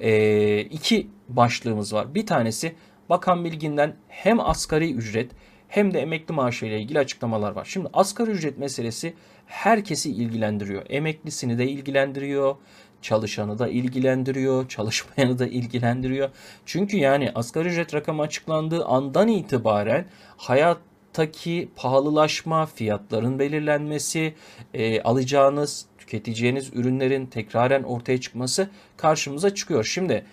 iki başlığımız var. Bir tanesi Bakan Bilgin'den hem asgari ücret hem de emekli maaşı ile ilgili açıklamalar var. Şimdi asgari ücret meselesi herkesi ilgilendiriyor. Emeklisini de ilgilendiriyor, çalışanı da ilgilendiriyor, çalışmayanı da ilgilendiriyor. Çünkü yani asgari ücret rakamı açıklandığı andan itibaren hayattaki pahalılaşma, fiyatların belirlenmesi, alacağınız, tüketeceğiniz ürünlerin tekraren ortaya çıkması karşımıza çıkıyor. Şimdi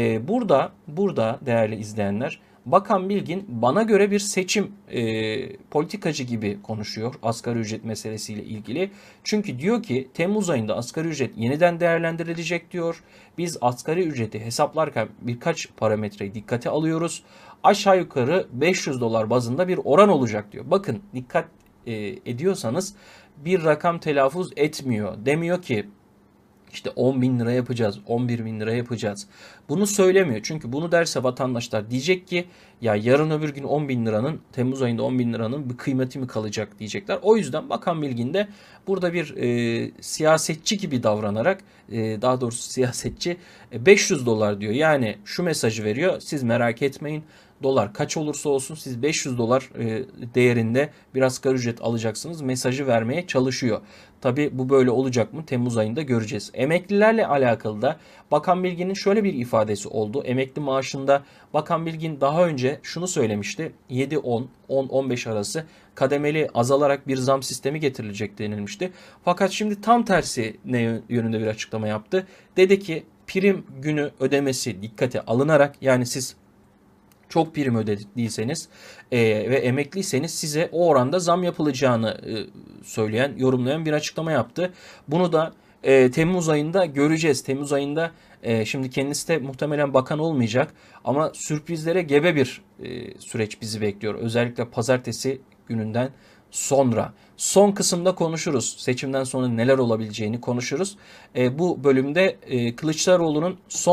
burada değerli izleyenler, Bakan Bilgin bana göre bir seçim politikacı gibi konuşuyor asgari ücret meselesiyle ilgili. Çünkü diyor ki Temmuz ayında asgari ücret yeniden değerlendirilecek diyor. Biz asgari ücreti hesaplarken birkaç parametreyi dikkate alıyoruz. Aşağı yukarı 500 dolar bazında bir oran olacak diyor. Bakın dikkat ediyorsanız bir rakam telaffuz etmiyor. Demiyor ki işte 10 bin lira yapacağız, 11 bin lira yapacağız. Bunu söylemiyor. Çünkü bunu derse vatandaşlar diyecek ki ya yarın öbür gün 10 bin liranın, Temmuz ayında 10 bin liranın bir kıymeti mi kalacak diyecekler. O yüzden Bakan Bilgin de burada bir siyasetçi gibi davranarak, daha doğrusu siyasetçi 500 dolar diyor. Yani şu mesajı veriyor: siz merak etmeyin, dolar kaç olursa olsun siz 500 dolar değerinde bir asgari ücret alacaksınız mesajı vermeye çalışıyor. Tabi bu böyle olacak mı? Temmuz ayında göreceğiz. Emeklilerle alakalı da Bakan Bilgin'in şöyle bir ifadesi oldu. Emekli maaşında Bakan Bilgin daha önce şunu söylemişti: 7-10, 10-15 arası kademeli azalarak bir zam sistemi getirilecek denilmişti. Fakat şimdi tam tersi yönünde bir açıklama yaptı. Dedi ki prim günü ödemesi dikkate alınarak, yani siz çok prim ödediyseniz ve emekliyseniz size o oranda zam yapılacağını söyleyen, yorumlayan bir açıklama yaptı. Bunu da Temmuz ayında göreceğiz. Temmuz ayında şimdi kendisi de muhtemelen bakan olmayacak ama sürprizlere gebe bir süreç bizi bekliyor. Özellikle pazartesi gününden sonra. Son kısımda konuşuruz. Seçimden sonra neler olabileceğini konuşuruz. Bu bölümde Kılıçdaroğlu'nun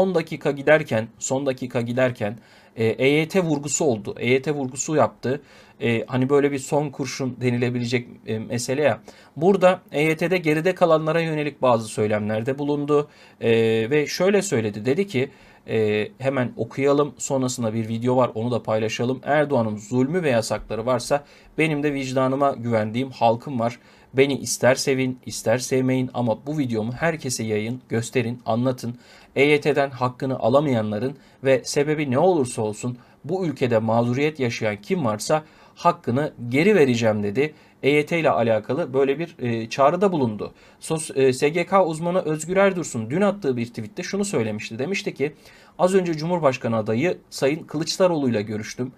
son dakika giderken EYT vurgusu oldu. EYT vurgusu yaptı. Hani böyle bir son kurşun denilebilecek mesele ya. Burada EYT'de geride kalanlara yönelik bazı söylemlerde bulundu. Ve şöyle söyledi. Dedi ki hemen okuyalım. Sonrasında bir video var. Onu da paylaşalım. Erdoğan'ın zulmü ve yasakları varsa benim de vicdanıma güvendiğim halkım var. Beni ister sevin, ister sevmeyin ama bu videomu herkese yayın, gösterin, anlatın. EYT'den hakkını alamayanların ve sebebi ne olursa olsun bu ülkede mağduriyet yaşayan kim varsa hakkını geri vereceğim dedi. EYT ile alakalı böyle bir çağrıda bulundu. SGK uzmanı Özgür Erdursun dün attığı bir tweette şunu söylemişti. Demişti ki az önce Cumhurbaşkanı adayı Sayın Kılıçdaroğlu ile görüştüm.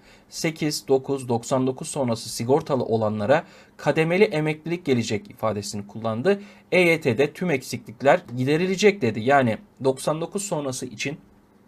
8-9-99 sonrası sigortalı olanlara kademeli emeklilik gelecek ifadesini kullandı. EYT'de tüm eksiklikler giderilecek dedi. Yani 99 sonrası için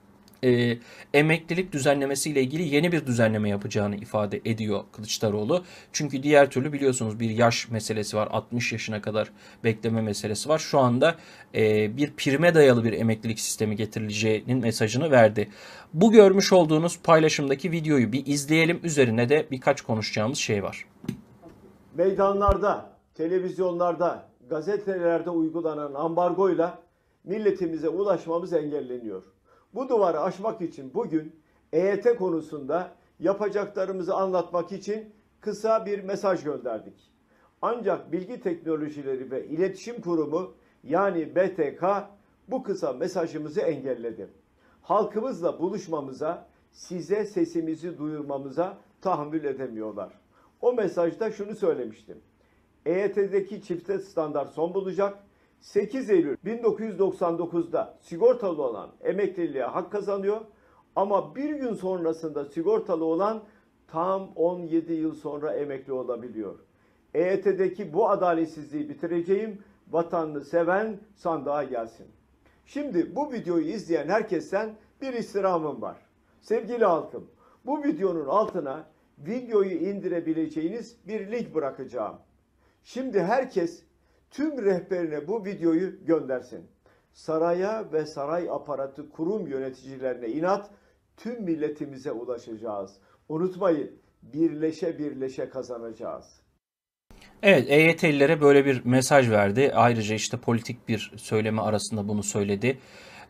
emeklilik düzenlemesi ile ilgili yeni bir düzenleme yapacağını ifade ediyor Kılıçdaroğlu. Çünkü diğer türlü biliyorsunuz bir yaş meselesi var. 60 yaşına kadar bekleme meselesi var. Şu anda bir prime dayalı bir emeklilik sistemi getirileceğinin mesajını verdi. Bu görmüş olduğunuz paylaşımdaki videoyu bir izleyelim. Üzerine de birkaç konuşacağımız şey var. Meydanlarda, televizyonlarda, gazetelerde uygulanan ambargoyla milletimize ulaşmamız engelleniyor. Bu duvarı aşmak için bugün EYT konusunda yapacaklarımızı anlatmak için kısa bir mesaj gönderdik. Ancak Bilgi Teknolojileri ve İletişim Kurumu yani BTK bu kısa mesajımızı engelledi. Halkımızla buluşmamıza, size sesimizi duyurmamıza tahammül edemiyorlar. O mesajda şunu söylemiştim: EYT'deki çifte standart son bulacak. 8 Eylül 1999'da sigortalı olan emekliliğe hak kazanıyor ama bir gün sonrasında sigortalı olan tam 17 yıl sonra emekli olabiliyor. EYT'deki bu adaletsizliği bitireceğim. Vatanını seven sandığa gelsin. Şimdi bu videoyu izleyen herkesten bir istirhamım var. Sevgili halkım, bu videonun altına videoyu indirebileceğiniz bir link bırakacağım. Şimdi herkes tüm rehberine bu videoyu göndersin. Saraya ve saray aparatı kurum yöneticilerine inat, tüm milletimize ulaşacağız. Unutmayın, birleşe birleşe kazanacağız. Evet, EYT'lilere böyle bir mesaj verdi. Ayrıca işte politik bir söyleme arasında bunu söyledi.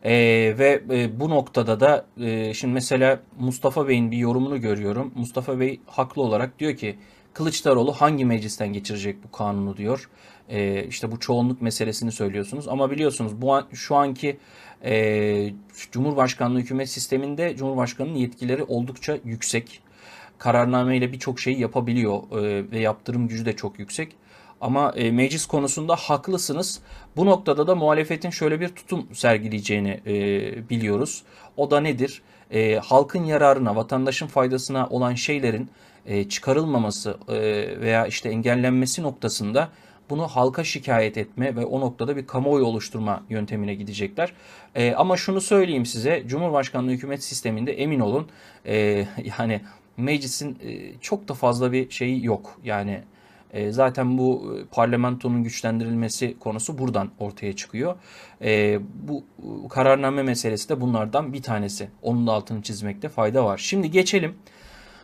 Bu noktada da şimdi mesela Mustafa Bey'in bir yorumunu görüyorum. Mustafa Bey haklı olarak diyor ki Kılıçdaroğlu hangi meclisten geçirecek bu kanunu diyor. İşte bu çoğunluk meselesini söylüyorsunuz ama biliyorsunuz şu anki Cumhurbaşkanlığı hükümet sisteminde Cumhurbaşkanının yetkileri oldukça yüksek. Kararnameyle birçok şeyi yapabiliyor ve yaptırım gücü de çok yüksek. Ama meclis konusunda haklısınız. Bu noktada da muhalefetin şöyle bir tutum sergileyeceğini biliyoruz. O da nedir? Halkın yararına, vatandaşın faydasına olan şeylerin çıkarılmaması veya işte engellenmesi noktasında bunu halka şikayet etme ve o noktada bir kamuoyu oluşturma yöntemine gidecekler. Ama şunu söyleyeyim size, Cumhurbaşkanlığı hükümet sisteminde emin olun, yani meclisin çok da fazla bir şeyi yok. Yani zaten bu parlamentonun güçlendirilmesi konusu buradan ortaya çıkıyor. Bu kararname meselesi de bunlardan bir tanesi. Onun da altını çizmekte fayda var. Şimdi geçelim